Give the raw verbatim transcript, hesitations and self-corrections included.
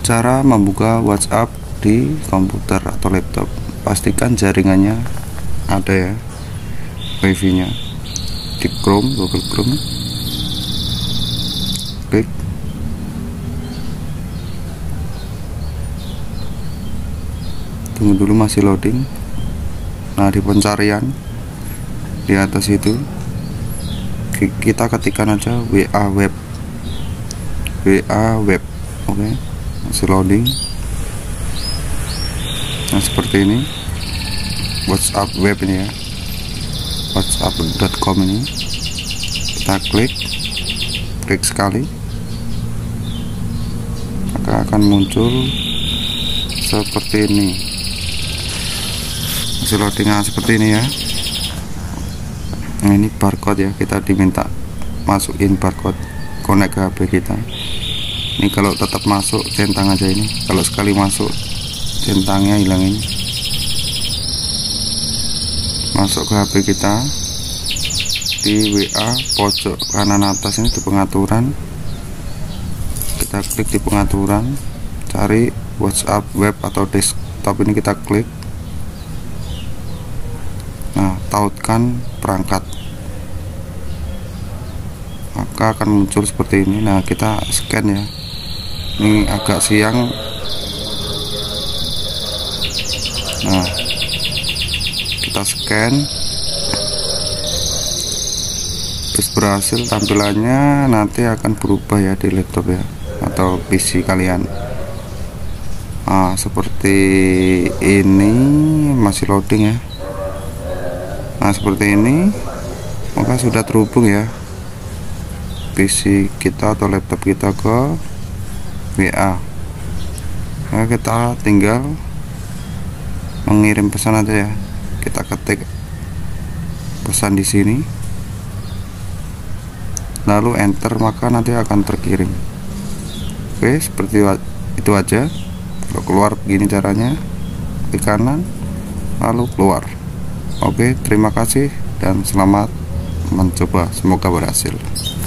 Cara membuka WhatsApp di komputer atau laptop, pastikan jaringannya ada ya, wifi nya di Chrome, Google Chrome, klik, tunggu dulu masih loading. Nah, di pencarian di atas itu kita ketikkan aja W A web, W A web. Oke, okay. Masih loading. Nah, seperti ini WhatsApp web ini ya, whatsapp dot com ini. Kita klik klik sekali, maka akan muncul seperti ini. Masih loading. Nah, seperti ini ya. Nah, ini barcode ya, kita diminta masukin barcode, connect ke H P kita. Ini kalau tetap masuk centang aja ini, kalau sekali masuk centangnya hilangin. Masuk ke H P kita, di W A pojok kanan atas ini di pengaturan, kita klik di pengaturan, cari WhatsApp web atau desktop, ini kita klik. Nah, tautkan perangkat, maka akan muncul seperti ini. Nah, kita scan ya, ini agak siang. Nah, kita scan, terus berhasil. Tampilannya nanti akan berubah ya di laptop ya, atau P C kalian. Nah, seperti ini, masih loading ya. Nah, seperti ini, maka sudah terhubung ya P C kita atau laptop kita ke W A. Nah, kita tinggal mengirim pesan aja ya. Kita ketik pesan di sini, lalu enter, maka nanti akan terkirim. Oke, seperti itu aja. Kalau keluar begini caranya, klik kanan lalu keluar. Oke, terima kasih dan selamat mencoba, semoga berhasil.